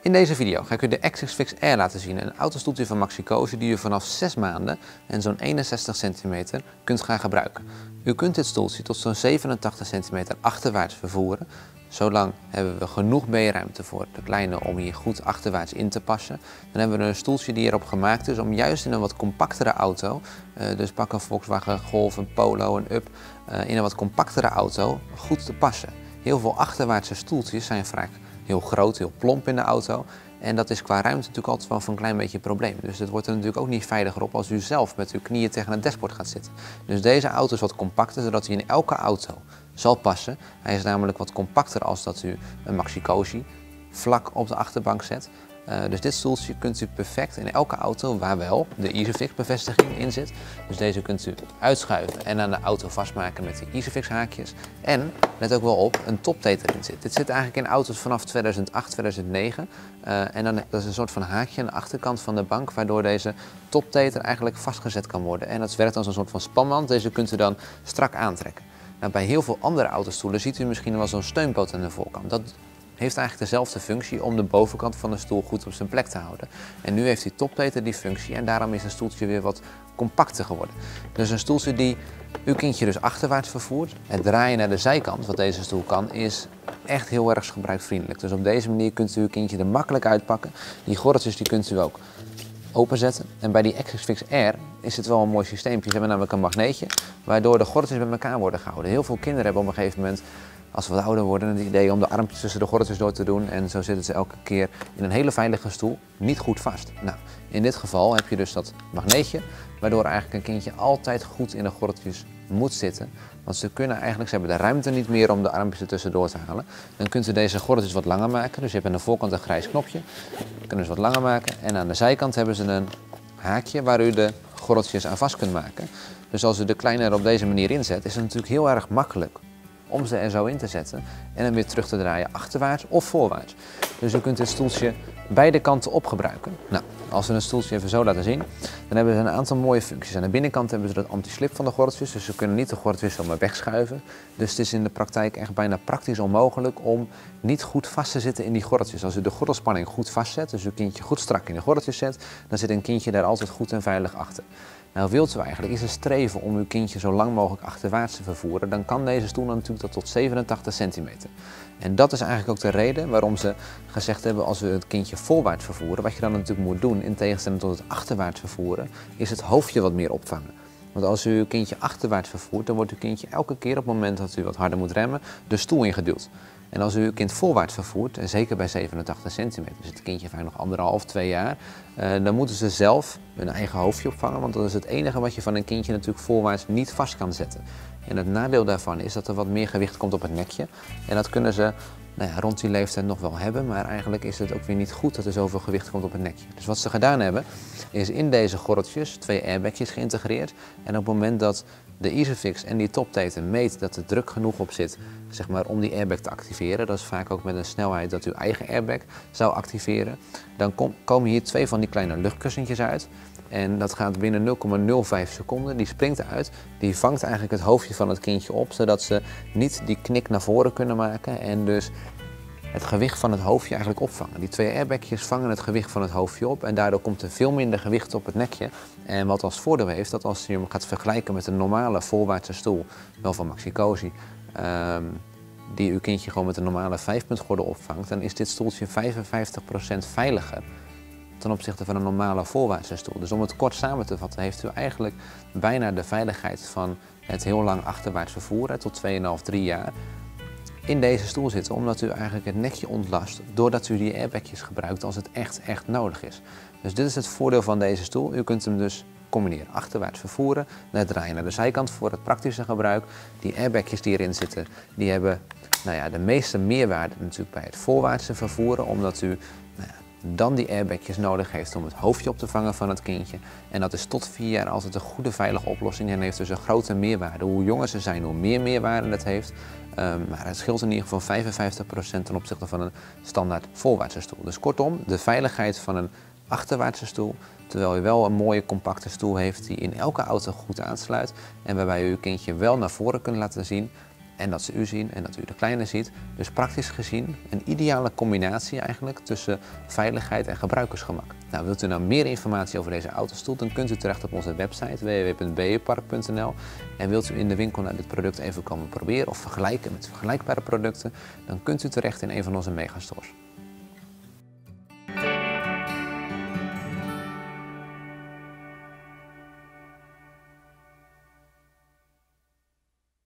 In deze video ga ik u de XXFix Air laten zien, een autostoeltje van Maxicosi die u vanaf 6 maanden en zo'n 61 centimeter kunt gaan gebruiken. U kunt dit stoeltje tot zo'n 87 centimeter achterwaarts vervoeren. Zolang hebben we genoeg B-ruimte voor de kleine om hier goed achterwaarts in te passen. Dan hebben we een stoeltje die erop gemaakt is om juist in een wat compactere auto, dus pak een Volkswagen Golf, een Polo, een Up, in een wat compactere auto goed te passen. Heel veel achterwaartse stoeltjes zijn vaak heel groot, heel plomp in de auto. En dat is qua ruimte natuurlijk altijd wel een klein beetje een probleem. Dus het wordt er natuurlijk ook niet veiliger op als u zelf met uw knieën tegen het dashboard gaat zitten. Dus deze auto is wat compacter, zodat hij in elke auto zal passen. Hij is namelijk wat compacter als dat u een Maxicosi vlak op de achterbank zet. Dus dit stoeltje kunt u perfect in elke auto waar wel de Isofix bevestiging in zit. Dus deze kunt u uitschuiven en aan de auto vastmaken met de Isofix haakjes. En let ook wel op, een toptate erin zit. Dit zit eigenlijk in auto's vanaf 2008, 2009. En dan dat is een soort van haakje aan de achterkant van de bank, waardoor deze toptate eigenlijk vastgezet kan worden. En dat werkt als een soort van spanband. Deze kunt u dan strak aantrekken. Nou, bij heel veel andere autostoelen ziet u misschien wel zo'n steunpoot aan de voorkant. Dat heeft eigenlijk dezelfde functie om de bovenkant van de stoel goed op zijn plek te houden. En nu heeft die toptate die functie en daarom is een stoeltje weer wat compacter geworden. Dus een stoeltje die uw kindje dus achterwaarts vervoert. Het draaien naar de zijkant, wat deze stoel kan, is echt heel erg gebruiksvriendelijk. Dus op deze manier kunt u uw kindje er makkelijk uitpakken. Die gordeltjes die kunt u ook openzetten. En bij die XXFix Air is het wel een mooi systeempje. Ze hebben namelijk een magneetje, waardoor de gordeltjes bij elkaar worden gehouden. Heel veel kinderen hebben op een gegeven moment, als ze wat ouder worden, het idee om de armpjes tussen de gordeltjes door te doen. En zo zitten ze elke keer in een hele veilige stoel niet goed vast. Nou, in dit geval heb je dus dat magneetje, waardoor eigenlijk een kindje altijd goed in de gordeltjes moet zitten. Want ze hebben de ruimte niet meer om de armpjes er tussendoor te halen. Dan kunt u deze gordeltjes wat langer maken. Dus je hebt aan de voorkant een grijs knopje. Dan kunnen ze wat langer maken. En aan de zijkant hebben ze een haakje waar u de gordeltjes aan vast kunt maken. Dus als u de kleine er op deze manier inzet, is het natuurlijk heel erg makkelijk om ze er zo in te zetten en hem weer terug te draaien achterwaarts of voorwaarts. Dus u kunt dit stoeltje beide kanten op gebruiken. Nou, als we een stoeltje even zo laten zien, dan hebben ze een aantal mooie functies. Aan de binnenkant hebben ze dat anti-slip van de gordeltjes, dus ze kunnen niet de gordeltjes zomaar wegschuiven. Dus het is in de praktijk echt bijna praktisch onmogelijk om niet goed vast te zitten in die gordeltjes. Als u de gordelspanning goed vastzet, dus uw kindje goed strak in de gordeltjes zet, dan zit een kindje daar altijd goed en veilig achter. Nou, wilt u eigenlijk is het streven om uw kindje zo lang mogelijk achterwaarts te vervoeren, dan kan deze stoel natuurlijk tot 87 centimeter. En dat is eigenlijk ook de reden waarom ze gezegd hebben, als we het kindje voorwaarts vervoeren, wat je dan natuurlijk moet doen in tegenstelling tot het achterwaarts vervoeren, is het hoofdje wat meer opvangen. Want als u uw kindje achterwaarts vervoert, dan wordt uw kindje elke keer op het moment dat u wat harder moet remmen, de stoel ingeduwd. En als u uw kind voorwaarts vervoert, en zeker bij 87 centimeter, dus het kindje vaak nog 1,5, 2 jaar, dan moeten ze zelf hun eigen hoofdje opvangen, want dat is het enige wat je van een kindje natuurlijk voorwaarts niet vast kan zetten. En het nadeel daarvan is dat er wat meer gewicht komt op het nekje. En dat kunnen ze rond die leeftijd nog wel hebben, maar eigenlijk is het ook weer niet goed dat er zoveel gewicht komt op het nekje. Dus wat ze gedaan hebben, is in deze gordeltjes 2 airbagjes geïntegreerd. En op het moment dat de Isofix en die toptate meet dat er druk genoeg op zit, zeg maar, om die airbag te activeren, dat is vaak ook met een snelheid dat uw eigen airbag zou activeren, dan komen hier 2 van die kleine luchtkussentjes uit. En dat gaat binnen 0,05 seconden, die springt eruit, die vangt eigenlijk het hoofdje van het kindje op, zodat ze niet die knik naar voren kunnen maken en dus het gewicht van het hoofdje eigenlijk opvangen. Die 2 airbagjes vangen het gewicht van het hoofdje op en daardoor komt er veel minder gewicht op het nekje. En wat als voordeel heeft, dat als je hem gaat vergelijken met een normale voorwaartse stoel, wel van Maxicosi, die uw kindje gewoon met een normale 5-puntgordel opvangt, dan is dit stoeltje 55% veiliger ten opzichte van een normale voorwaartse stoel. Dus om het kort samen te vatten, heeft u eigenlijk bijna de veiligheid van het heel lang achterwaarts vervoeren, tot 2,5, 3 jaar, in deze stoel zitten, omdat u eigenlijk het nekje ontlast, doordat u die airbagjes gebruikt als het echt nodig is. Dus dit is het voordeel van deze stoel. U kunt hem dus combineren. Achterwaarts vervoeren, het draaien naar de zijkant voor het praktische gebruik. Die airbagjes die erin zitten, die hebben de meeste meerwaarde natuurlijk bij het voorwaartse vervoeren, omdat u dan die airbagjes nodig heeft om het hoofdje op te vangen van het kindje. En dat is tot 4 jaar altijd een goede veilige oplossing en heeft dus een grote meerwaarde. Hoe jonger ze zijn, hoe meer meerwaarde het heeft. Maar het scheelt in ieder geval 55% ten opzichte van een standaard voorwaartse stoel. Dus kortom, de veiligheid van een achterwaartse stoel, terwijl u wel een mooie compacte stoel heeft die in elke auto goed aansluit en waarbij u uw kindje wel naar voren kunt laten zien en dat ze u zien en dat u de kleine ziet. Dus praktisch gezien een ideale combinatie eigenlijk tussen veiligheid en gebruikersgemak. Nou, wilt u nou meer informatie over deze autostoel, dan kunt u terecht op onze website www.bepark.nl. En wilt u in de winkel naar dit product even komen proberen of vergelijken met vergelijkbare producten, dan kunt u terecht in een van onze megastores.